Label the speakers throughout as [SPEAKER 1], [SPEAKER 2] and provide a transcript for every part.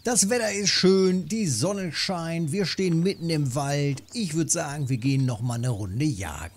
[SPEAKER 1] Das Wetter ist schön, die Sonne scheint, wir stehen mitten im Wald. Ich würde sagen, wir gehen noch mal eine Runde jagen.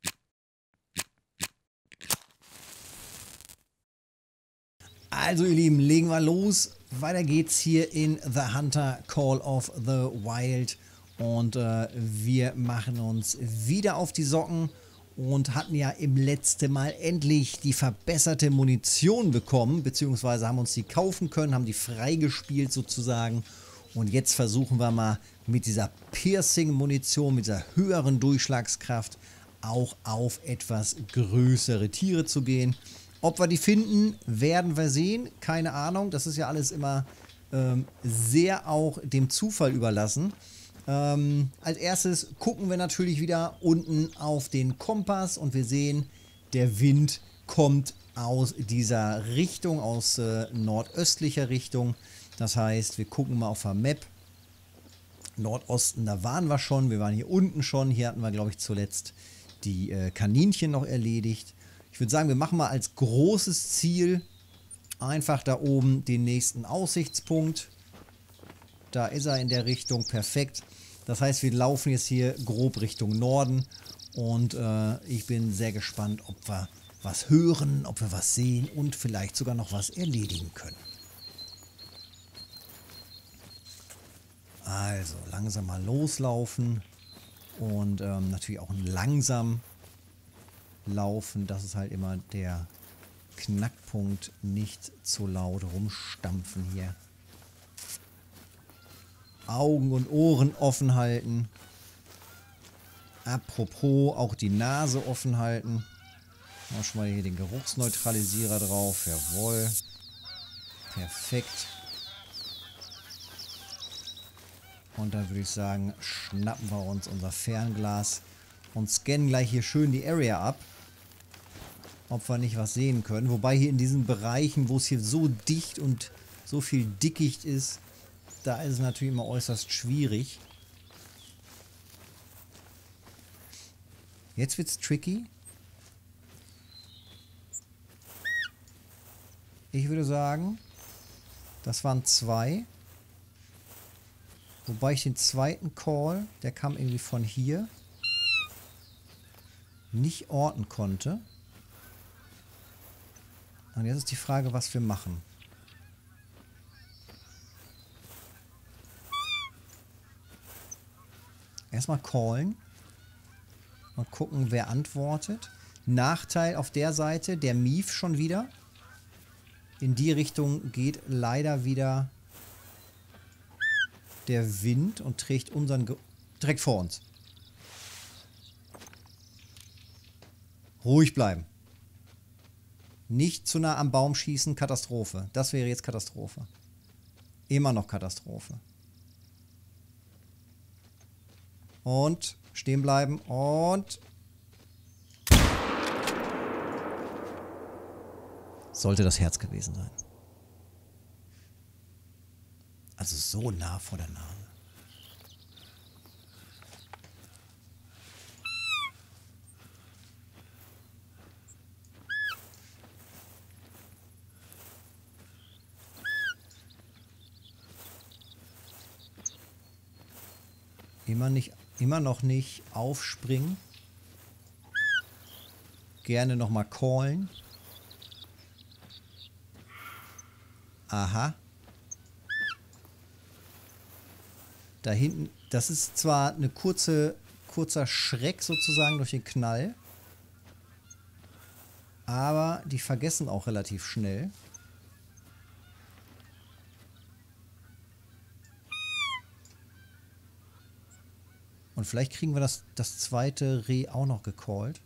[SPEAKER 1] Also ihr Lieben, legen wir los. Weiter geht's hier in The Hunter Call of the Wild. Und wir machen uns wieder auf die Socken und hatten ja im letzten Mal endlich die verbesserte Munition bekommen, beziehungsweise haben uns die kaufen können, haben die freigespielt sozusagen. Und jetzt versuchen wir mal mit dieser Piercing-Munition, mit dieser höheren Durchschlagskraft auch auf etwas größere Tiere zu gehen. Ob wir die finden, werden wir sehen. Keine Ahnung, das ist ja alles immer sehr auch dem Zufall überlassen. Als erstes gucken wir natürlich wieder unten auf den Kompass und wir sehen, der Wind kommt aus dieser Richtung, aus nordöstlicher Richtung. Das heißt, wir gucken mal auf der Map. Nordosten, da waren wir schon. Wir waren hier unten schon. Hier hatten wir, glaube ich, zuletzt die Kaninchen noch erledigt. Ich würde sagen, wir machen mal als großes Ziel einfach da oben den nächsten Aussichtspunkt. Da ist er in der Richtung, perfekt. Das heißt, wir laufen jetzt hier grob Richtung Norden und ich bin sehr gespannt, ob wir was hören, ob wir was sehen und vielleicht sogar noch was erledigen können. Also langsam mal loslaufen und natürlich auch langsam laufen. Das ist halt immer der Knackpunkt, nicht zu laut rumstampfen hier. Augen und Ohren offen halten. Apropos, auch die Nase offen halten. Mal schon mal hier den Geruchsneutralisierer drauf. Jawohl. Perfekt. Und dann würde ich sagen, schnappen wir uns unser Fernglas und scannen gleich hier schön die Area ab. Ob wir nicht was sehen können. Wobei hier in diesen Bereichen, wo es hier so dicht und so viel Dickicht ist, da ist es natürlich immer äußerst schwierig. Jetzt wird's tricky. Ich würde sagen, das waren 2. Wobei ich den zweiten Call, der kam irgendwie von hier, nicht orten konnte. Und jetzt ist die Frage, was wir machen. Erstmal callen und gucken, wer antwortet. Nachteil auf der Seite, der Mief schon wieder. In die Richtung geht leider wieder der Wind und trägt unseren direkt vor uns. Ruhig bleiben. Nicht zu nah am Baum schießen, Katastrophe. Das wäre jetzt Katastrophe. Immer noch Katastrophe. Und stehen bleiben und sollte das Herz gewesen sein. Also so nah vor der Nase. Immer noch nicht aufspringen. Gerne nochmal callen. Aha. Da hinten, das ist zwar eine kurzer Schreck sozusagen durch den Knall. Aber die vergessen auch relativ schnell. Und vielleicht kriegen wir das zweite Reh auch noch gecallt.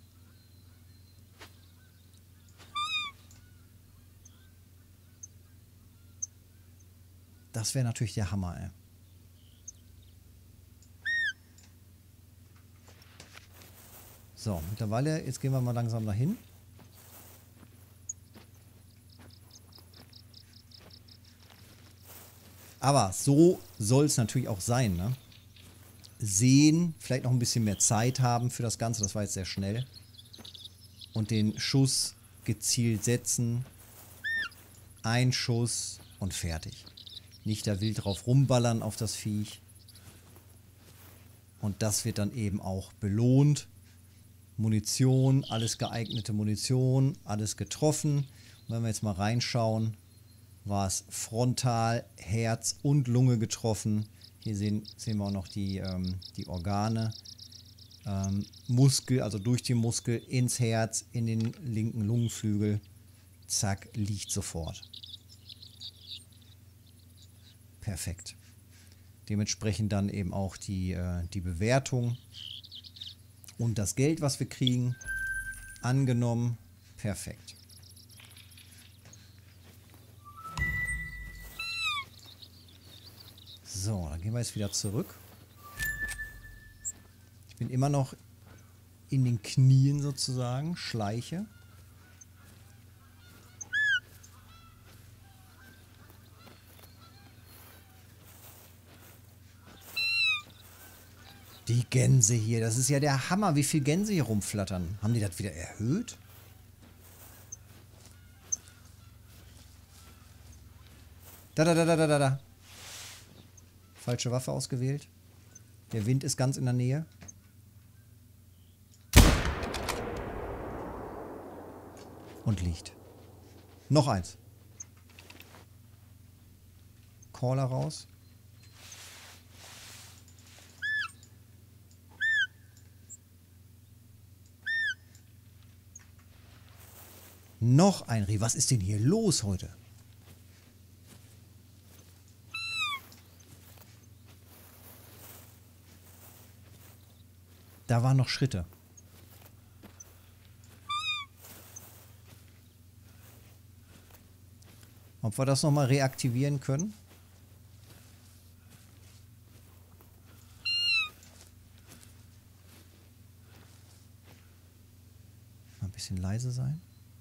[SPEAKER 1] Das wäre natürlich der Hammer, ey. So, mittlerweile, jetzt gehen wir mal langsam dahin. Aber so soll es natürlich auch sein, ne? Sehen, vielleicht noch ein bisschen mehr Zeit haben für das Ganze, das war jetzt sehr schnell. Und den Schuss gezielt setzen. Ein Schuss und fertig. Nicht da wild drauf rumballern auf das Viech. Und das wird dann eben auch belohnt. Munition, alles geeignete Munition, alles getroffen. Und wenn wir jetzt mal reinschauen, war es frontal, Herz und Lunge getroffen. Hier sehen wir auch noch die Organe. Muskel, also durch den Muskel ins Herz, in den linken Lungenflügel. Zack, liegt sofort. Perfekt. Dementsprechend dann eben auch die Bewertung und das Geld, was wir kriegen. Angenommen. Perfekt. So, dann gehen wir jetzt wieder zurück. Ich bin immer noch in den Knien sozusagen, schleiche. Die Gänse hier, das ist ja der Hammer, wie viele Gänse hier rumflattern. Haben die das wieder erhöht? Da. Falsche Waffe ausgewählt. Der Wind ist ganz in der Nähe. Und liegt. Noch eins. Caller raus. Noch ein Reh. Was ist denn hier los heute? Da waren noch Schritte. Ob wir das nochmal reaktivieren können? Mal ein bisschen leise sein.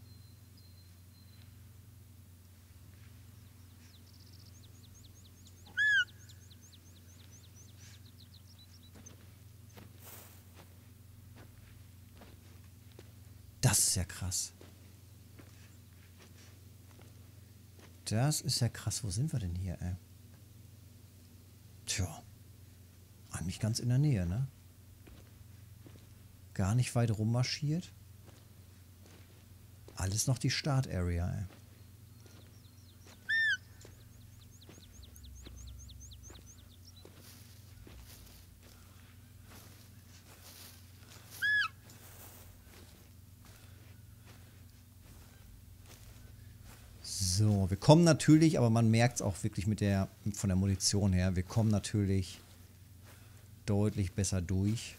[SPEAKER 1] Das ist ja krass. Das ist ja krass. Wo sind wir denn hier, ey? Tja. Eigentlich ganz in der Nähe, ne? Gar nicht weit rummarschiert. Alles noch die Start-Area, ey. So, wir kommen natürlich, aber man merkt es auch wirklich von der Munition her, wir kommen natürlich deutlich besser durch.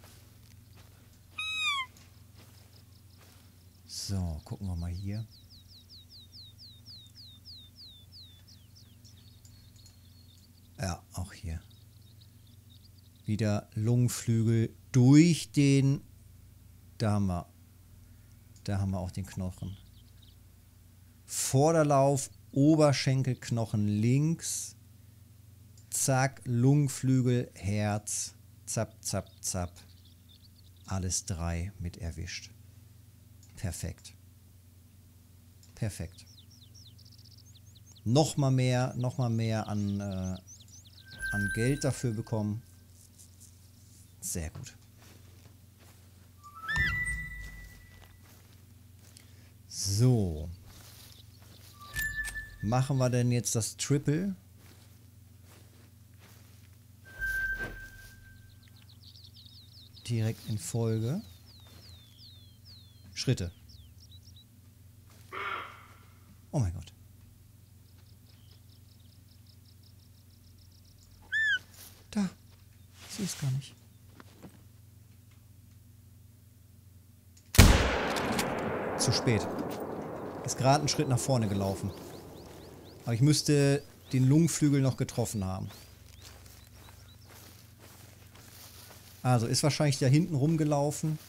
[SPEAKER 1] So, gucken wir mal hier. Ja, auch hier. Wieder Lungenflügel durch den... Da haben wir auch den Knochen. Vorderlauf, Oberschenkelknochen links. Zack, Lungenflügel, Herz. Zapp, zapp, zapp. Alles 3 mit erwischt. Perfekt. Perfekt. Nochmal mehr an Geld dafür bekommen. Sehr gut. So. Machen wir denn jetzt das Triple? Direkt in Folge. Schritte. Oh mein Gott. Da. Ich sehe es gar nicht. Zu spät. Ist gerade einen Schritt nach vorne gelaufen. Aber ich müsste den Lungenflügel noch getroffen haben. Also ist wahrscheinlich da hinten rumgelaufen.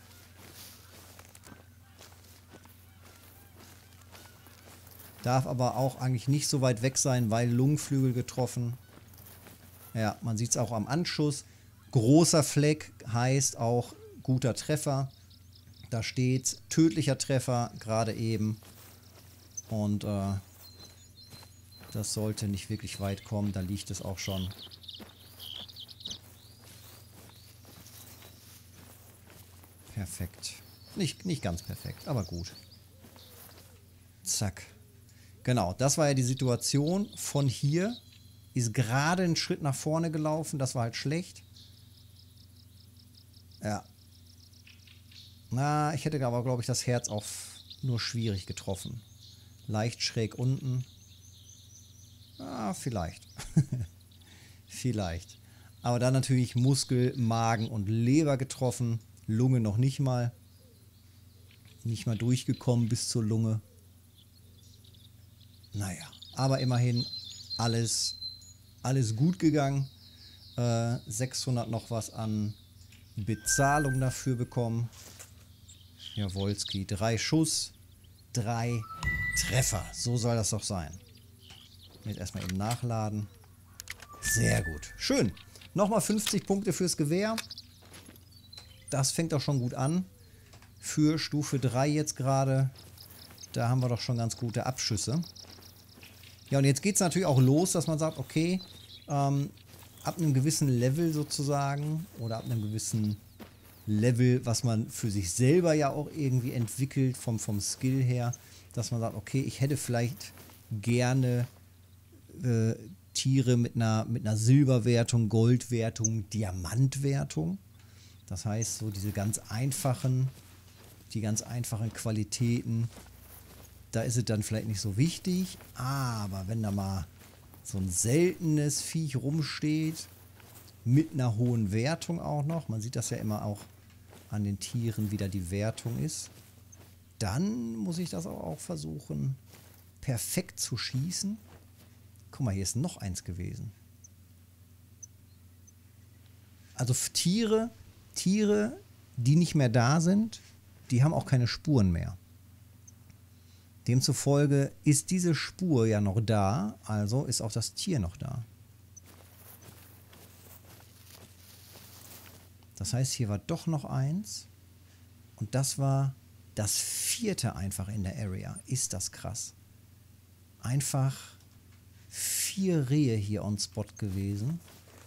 [SPEAKER 1] Darf aber auch eigentlich nicht so weit weg sein, weil Lungenflügel getroffen. Ja, man sieht es auch am Anschuss. Großer Fleck heißt auch guter Treffer. Da steht tödlicher Treffer gerade eben. Und Das sollte nicht wirklich weit kommen. Da liegt es auch schon. Perfekt. Nicht ganz perfekt, aber gut. Zack. Genau, das war ja die Situation. Von hier ist gerade ein Schritt nach vorne gelaufen. Das war halt schlecht. Ja. Na, ich hätte aber, glaube ich, das Herz auch nur schwierig getroffen. Leicht schräg unten. Ah, vielleicht. Vielleicht. Aber dann natürlich Muskel, Magen und Leber getroffen. Lunge noch nicht mal. Nicht mal durchgekommen bis zur Lunge. Naja, aber immerhin alles gut gegangen. 600 noch was an Bezahlung dafür bekommen. Jawolski, 3 Schuss, 3 Treffer. So soll das doch sein. Jetzt erstmal eben nachladen. Sehr gut. Schön. Nochmal 50 Punkte fürs Gewehr. Das fängt doch schon gut an. Für Stufe 3 jetzt gerade. Da haben wir doch schon ganz gute Abschüsse. Ja, und jetzt geht es natürlich auch los, dass man sagt, okay, ab einem gewissen Level sozusagen oder ab einem gewissen Level, was man für sich selber ja auch irgendwie entwickelt, vom Skill her, dass man sagt, okay, ich hätte vielleicht gerne Tiere mit einer Silberwertung, Goldwertung, Diamantwertung. Das heißt, so die ganz einfachen Qualitäten, da ist es dann vielleicht nicht so wichtig, aber wenn da mal so ein seltenes Viech rumsteht, mit einer hohen Wertung auch noch, man sieht das ja immer auch an den Tieren, wie da die Wertung ist, dann muss ich das auch versuchen, perfekt zu schießen. Guck mal, hier ist noch eins gewesen. Also Tiere, die nicht mehr da sind, die haben auch keine Spuren mehr. Demzufolge ist diese Spur ja noch da, also ist auch das Tier noch da. Das heißt, hier war doch noch eins und das war das 4. einfach in der Area. Ist das krass. Einfach 4 Rehe hier on Spot gewesen.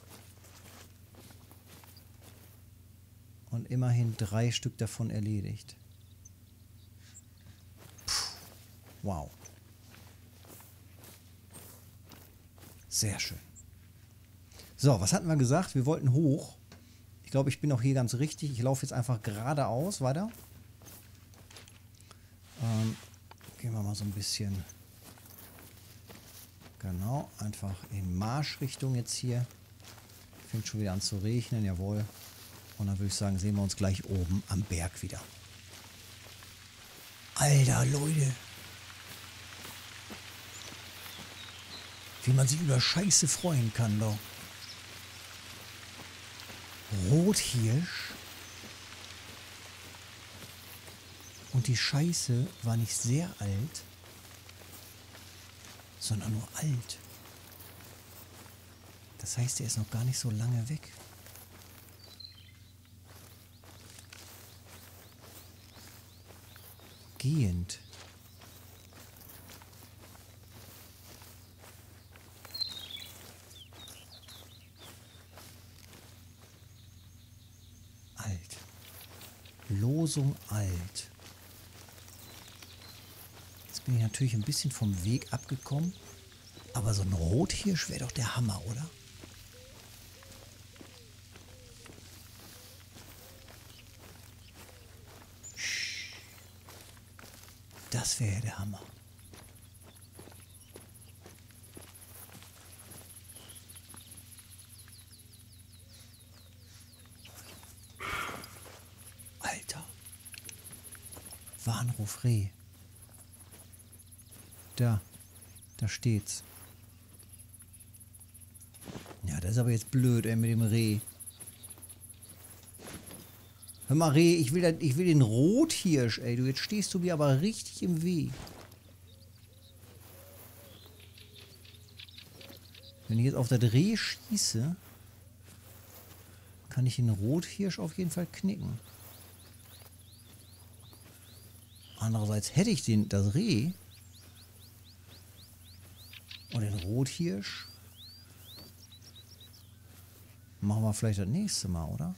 [SPEAKER 1] Und immerhin 3 Stück davon erledigt. Puh, wow. Sehr schön. So, was hatten wir gesagt? Wir wollten hoch. Ich glaube, ich bin auch hier ganz richtig. Ich laufe jetzt einfach geradeaus weiter. Gehen wir mal so ein bisschen. Genau, einfach in Marschrichtung jetzt hier. Fängt schon wieder an zu regnen, jawohl. Und dann würde ich sagen, sehen wir uns gleich oben am Berg wieder. Alter, Leute. Wie man sich über Scheiße freuen kann, doch. Rothirsch. Und die Scheiße war nicht sehr alt, sondern nur alt. Das heißt, er ist noch gar nicht so lange weg. Gehend. Alt. Losung alt. Jetzt bin ich natürlich ein bisschen vom Weg abgekommen. Aber so ein Rothirsch wäre doch der Hammer, oder? Das wäre der Hammer. Alter. Warnruf Reh. Da steht's. Ja, das ist aber jetzt blöd, ey, mit dem Reh. Hör mal, Reh, ich will den Rothirsch, ey. Jetzt stehst du mir aber richtig im Weg. Wenn ich jetzt auf das Reh schieße, kann ich den Rothirsch auf jeden Fall knicken. Andererseits hätte ich das Reh, Und den Rothirsch machen wir vielleicht das nächste Mal, oder?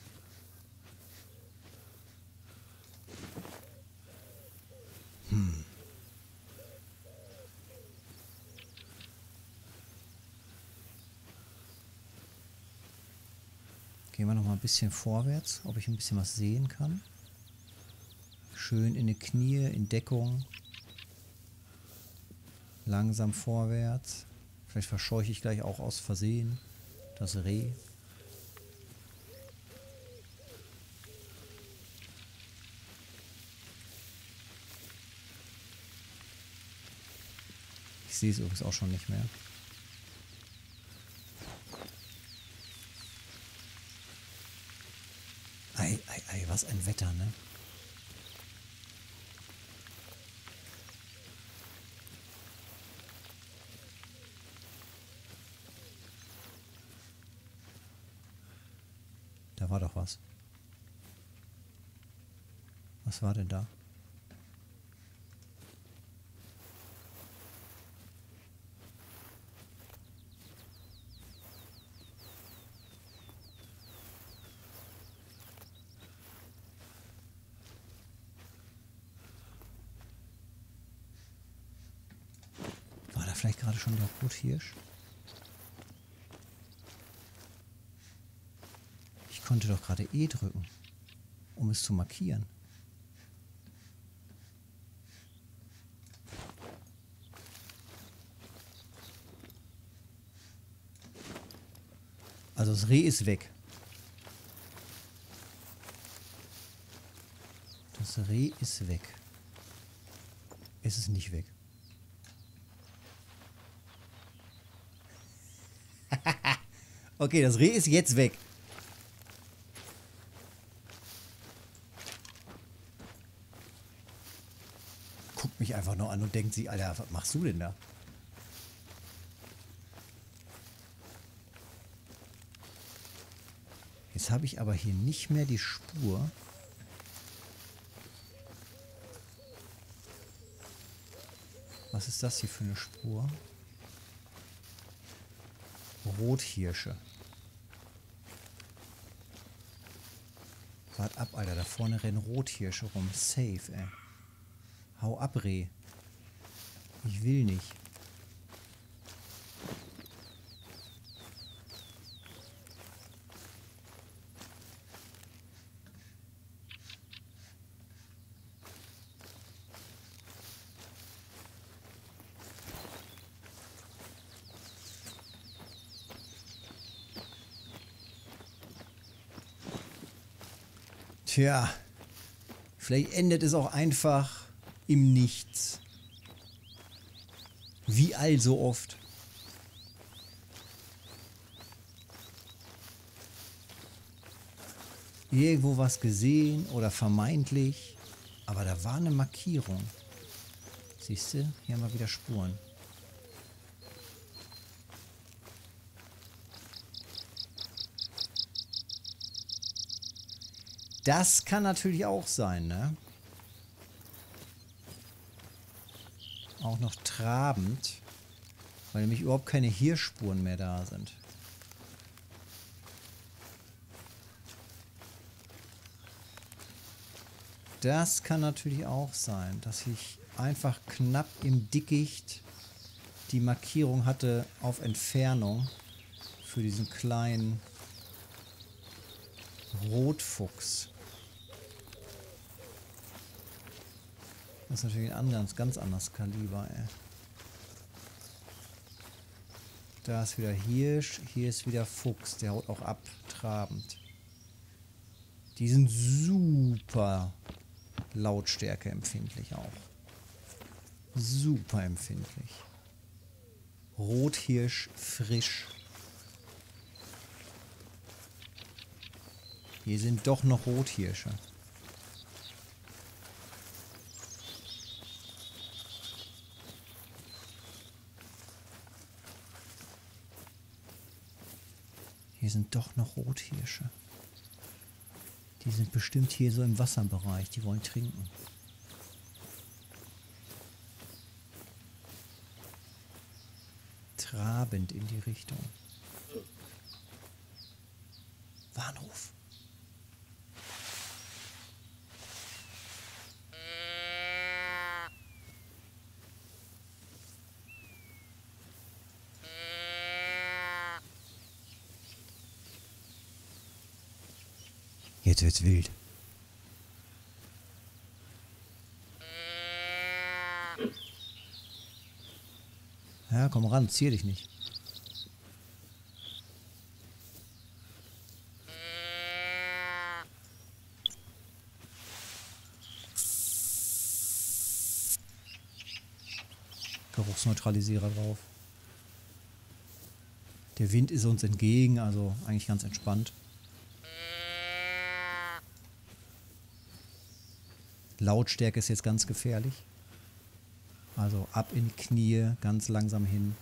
[SPEAKER 1] Gehen wir noch mal ein bisschen vorwärts, ob ich ein bisschen was sehen kann. Schön in die Knie, in Deckung. Langsam vorwärts. Vielleicht verscheuche ich gleich auch aus Versehen das Reh. Ich sehe es übrigens auch schon nicht mehr. Ei, ei, ei, was ein Wetter, ne? Da war doch was. Was war denn da? War da vielleicht gerade schon der Rothirsch? Ich konnte doch gerade E drücken, um es zu markieren. Also das Reh ist weg. Das Reh ist weg. Es ist nicht weg. Okay, das Reh ist jetzt weg. Guckt mich einfach nur an und denkt sich, Alter, was machst du denn da? Jetzt habe ich aber hier nicht mehr die Spur. Was ist das hier für eine Spur? Rothirsche. Wart ab, Alter. Da vorne rennen Rothirsche rum. Safe, ey. Hau ab, Reh. Ich will nicht. Tja, vielleicht endet es auch einfach im Nichts. Wie allso oft. Irgendwo was gesehen oder vermeintlich, aber da war eine Markierung. Siehst du, hier haben wir wieder Spuren. Das kann natürlich auch sein, ne? Auch noch trabend, weil nämlich überhaupt keine Hirschspuren mehr da sind. Das kann natürlich auch sein, dass ich einfach knapp im Dickicht die Markierung hatte auf Entfernung für diesen kleinen Rotfuchs. Das ist natürlich ein anderes, ganz anderes Kaliber, ey. Da ist wieder Hirsch, hier ist wieder Fuchs, der haut auch ab, trabend. Die sind super Lautstärke empfindlich auch. Super empfindlich. Rothirsch frisch. Hier sind doch noch Rothirsche. Hier sind doch noch Rothirsche. Die sind bestimmt hier so im Wasserbereich. Die wollen trinken. trabend in die Richtung. Warnruf. Jetzt wird's wild. Ja, komm ran, zier dich nicht. Geruchsneutralisierer drauf. Der Wind ist uns entgegen, also eigentlich ganz entspannt. Lautstärke ist jetzt ganz gefährlich. Also ab in die Knie, ganz langsam hin.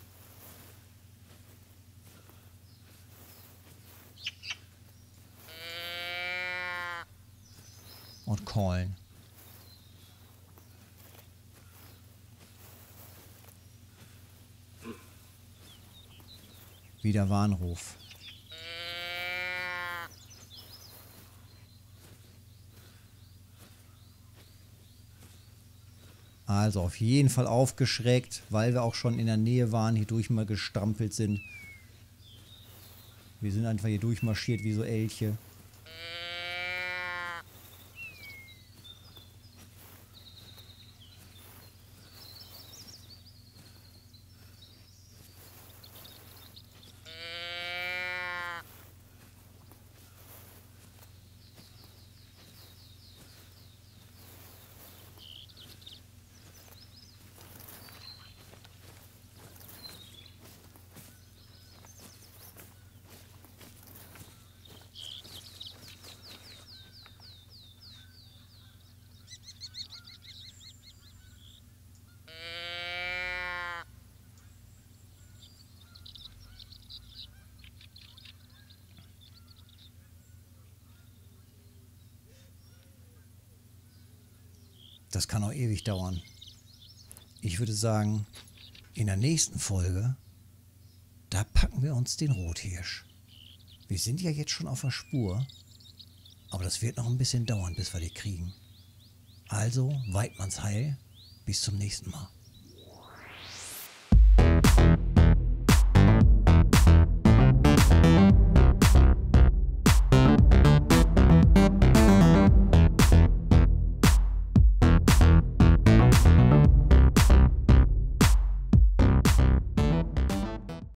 [SPEAKER 1] Und callen. Wieder Warnruf. Also auf jeden Fall aufgeschreckt, weil wir auch schon in der Nähe waren, hier durch mal gestrampelt sind. Wir sind einfach hier durchmarschiert wie so Elche. Das kann auch ewig dauern. Ich würde sagen, in der nächsten Folge, da packen wir uns den Rothirsch. Wir sind ja jetzt schon auf der Spur, aber das wird noch ein bisschen dauern, bis wir die kriegen. Also, Weidmanns Heil, bis zum nächsten Mal.